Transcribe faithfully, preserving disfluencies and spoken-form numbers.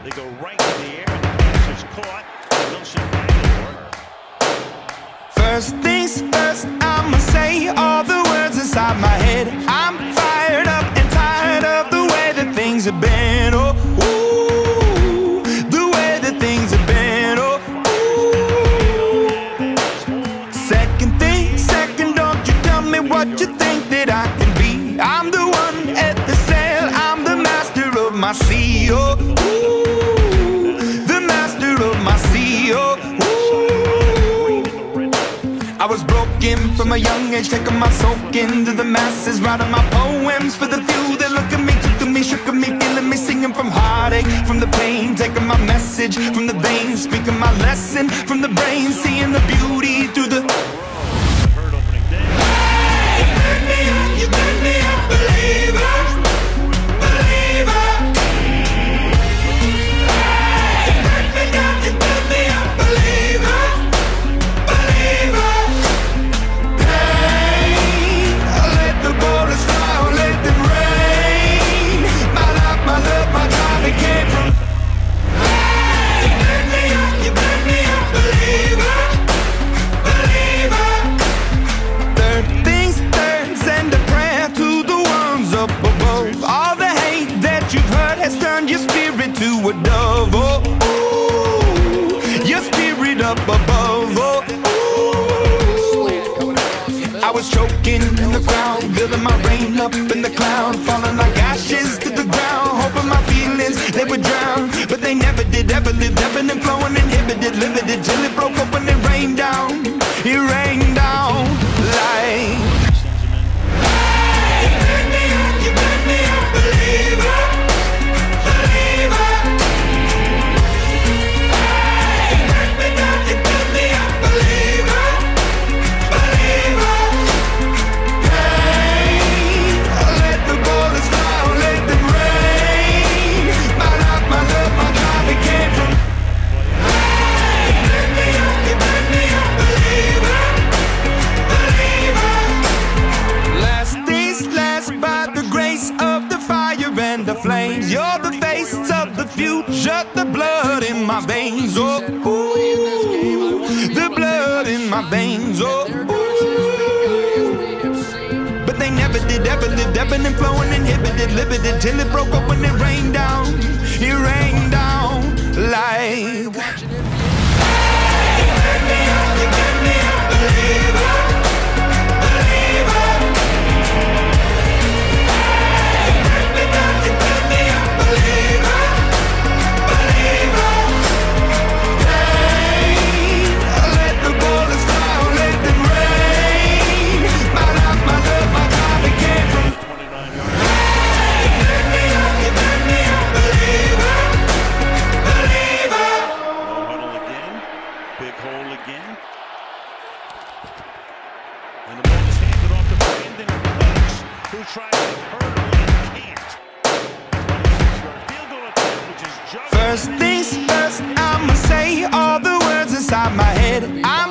They go right to the air, and the pass is caught. Wilson Aguilar. First things first, I'ma say all the words inside my head. I'm fired up and tired of the way that things have been. Oh, ooh, the way that things have been. Oh, ooh. Second thing, second, don't you tell me what you think that I can be. I'm the one at the sail, I'm the master of my sea. Oh, ooh, the master of my sea. Oh, I was broken from a young age, taking my soak into the masses, writing my poems for the few that look at me, took to me, shook at me, feeling me, singing from heartache, from the pain, taking my message from the veins, speaking my lesson from the brain, seeing the beauty through the. Hey, you turn me up, you turn me up, believer, believer. Hey, you turn me down, you turn me up, believer. Your spirit to a dove, oh, ooh, your spirit up above, oh, ooh. I was choking in the crowd, building my rain up in the cloud, falling like ashes to the ground, hoping my feelings, they would drown, but they never did, ever lived, ebbing and flowing, inhibited, limited, till it broke up and it rained down, it rained down like. Hey, you burn me up, you burn me up, believer. Flames, you're the face of the future, the blood in my veins, oh, ooh, the blood in my veins, oh, ooh. But they never did, ever lived, ebbing and flowing, inhibited, limited, till it broke up when it rained down, it rained down like. Hey, you turn me up, you turn me up, believer, believer. First things first, I'ma say all the words inside my head. I